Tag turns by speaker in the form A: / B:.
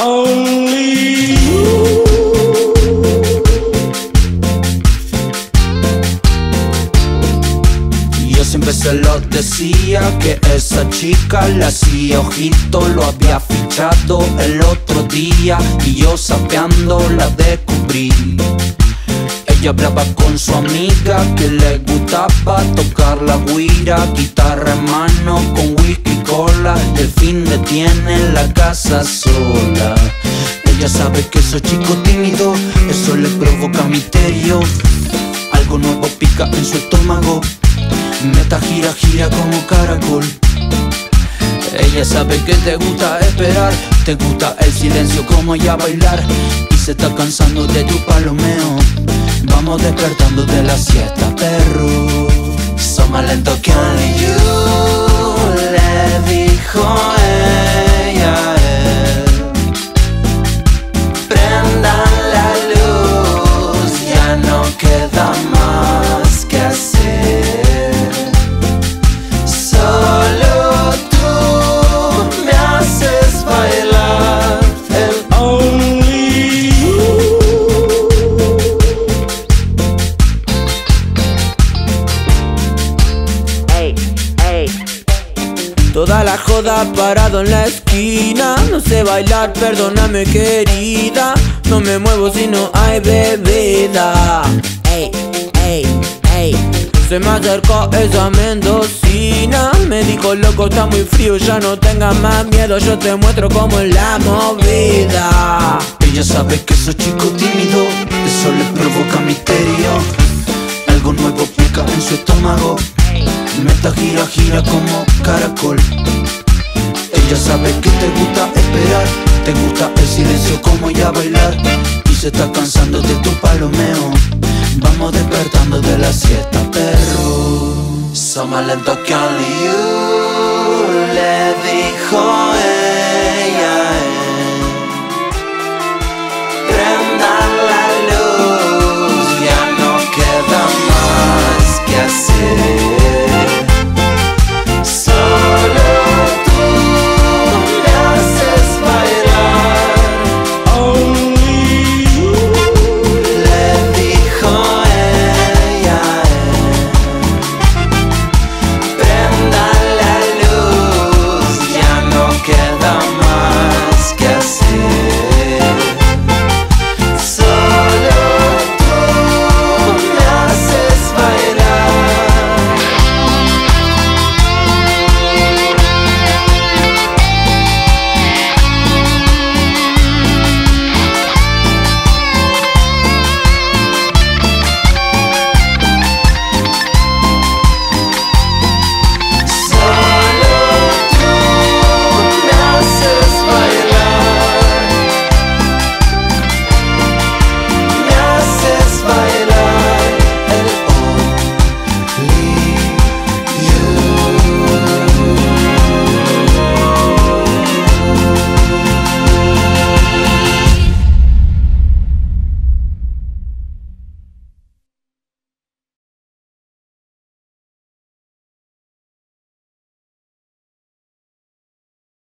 A: only you. Yo siempre se lo decía que esa chica le hacía ojito, lo había fichado el otro día y yo sapeando la descubrí. Ella hablaba con su amiga que le gustaba tocar la guira, guitarra en mano con whisky y cola. El fin de tiene la casa sola. Ella sabe que soy chico tímido, eso le provoca misterio. Algo nuevo pica en su estómago, meta gira, gira como caracol. Ella sabe que te gusta esperar, te gusta el silencio como ella bailar, y se está cansando de tu palomeo. Vamos despertando de la siesta, perro. Soy más lento que only you, le dijo ella a él. Prendan la luz, ya no queda más que hacer. Solo tú me haces bailar el only you.
B: Toda la joda parado en la esquina. No sé bailar, perdóname querida. No me muevo si no hay bebida. Ey, ey, ey. Se me acercó esa mendocina. Me dijo loco está muy frío, ya no tengas más miedo. Yo te muestro cómo es la movida.
A: Ella sabe que soy chico tímido, eso le provoca misterio. Algo nuevo pica en su estómago, meta gira, gira como caracol. Ella sabe que te gusta esperar, te gusta el silencio como ella bailar, y se está cansando de tu palomeo. Vamos despertando de la siesta, perro. Soy más lento que only you, le dijo ella a él. Prendan la luz, ya no queda más que hacer.